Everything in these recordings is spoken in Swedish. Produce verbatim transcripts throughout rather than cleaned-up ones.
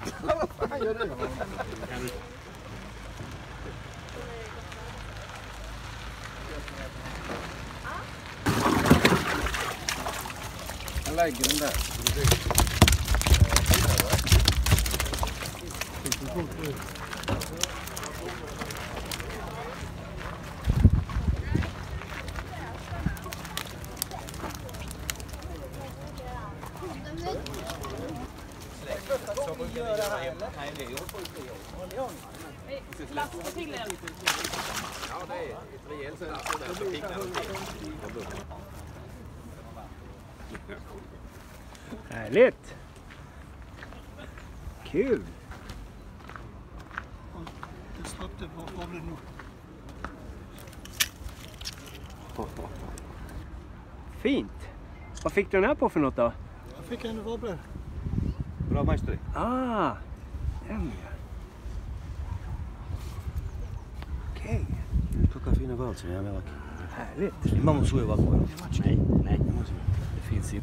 Vad fan gör du? Jag lägger den där. Så vi gör det här. Nej, det är ju på tre år. Plats till en. Ja, det är ett rejält plats där så fick den. Härligt! Kul! Det släppte på det nu. Fint! Vad fick du den här på för något då? Jag fick en wobbler. Bra majstri. Ah! Den ja. Okej. Okay. Du plockar fina valser, jag menar. Härligt! Mamma såg ju vad på. Nej, nej. Det finns ju.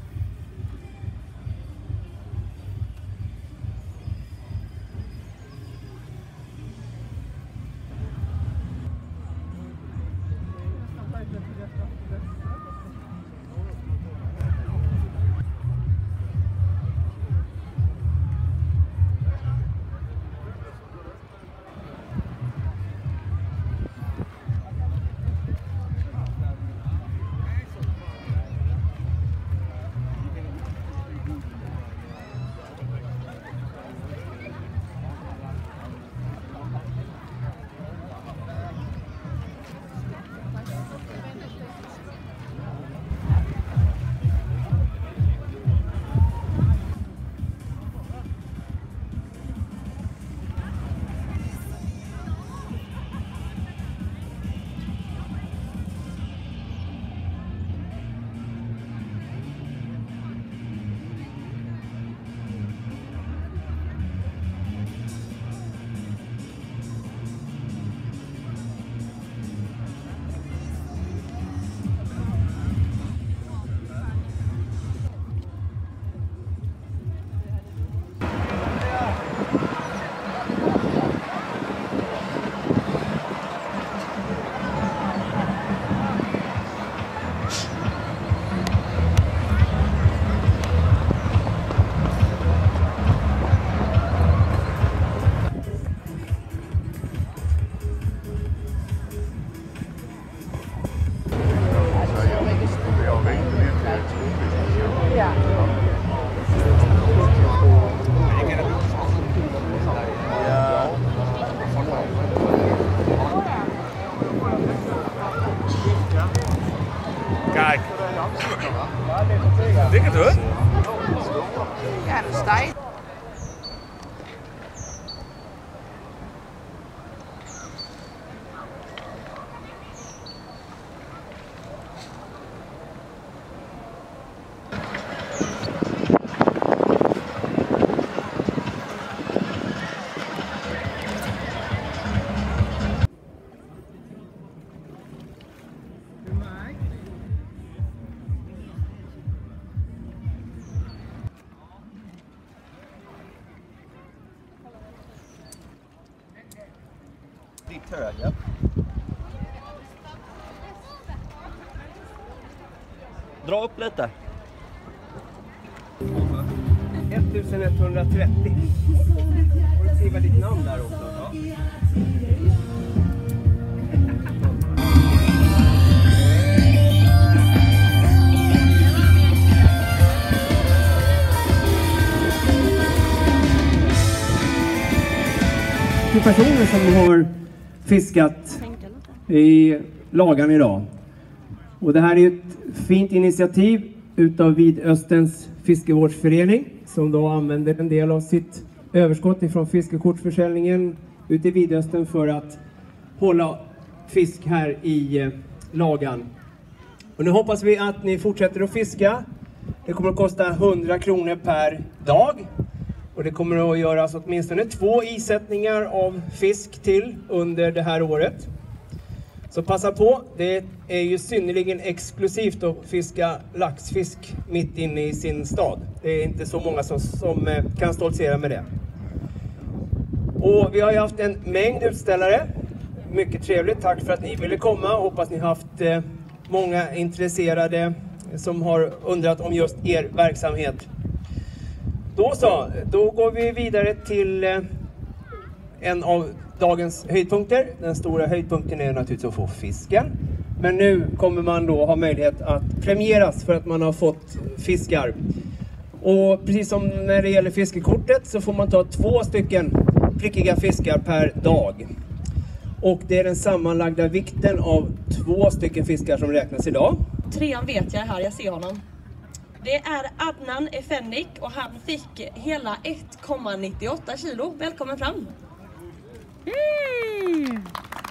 Kijk. Dikke hoor. Ja, dat is tijd. Ditt höger. Dra upp lite. ettusenetthundratrettio. Får du skriva ditt namn där också? Ja. Till personer som har fiskat i Lagan idag. Och det här är ett fint initiativ utav Vidösterns fiskevårdsförening som då använder en del av sitt överskott ifrån fiskekortsförsäljningen ute i Vidöstern för att hålla fisk här i Lagan. Och nu hoppas vi att ni fortsätter att fiska. Det kommer att kosta hundra kronor per dag. Och det kommer att göras åtminstone två isättningar av fisk till under det här året. Så passa på, det är ju synnerligen exklusivt att fiska laxfisk mitt inne i sin stad. Det är inte så många som, som kan stoltsera med det. Och vi har ju haft en mängd utställare. Mycket trevligt, tack för att ni ville komma. Hoppas ni har haft eh, många intresserade som har undrat om just er verksamhet. Då så, då går vi vidare till eh, en av dagens höjdpunkter. Den stora höjdpunkten är naturligtvis att få fisken. Men nu kommer man då ha möjlighet att premieras för att man har fått fiskar. Och precis som när det gäller fiskekortet så får man ta två stycken prickiga fiskar per dag. Och det är den sammanlagda vikten av två stycken fiskar som räknas idag. Trean vet jag är här, jag ser honom. Det är Adnan Efendik och han fick hela ett komma nittioåtta kilo. Välkommen fram! Mm.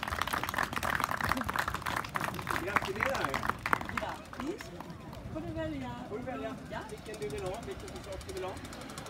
Gratulerar! Grattis! Får du välja? Får du välja vilken du vill ha, vilken sort du vill ha.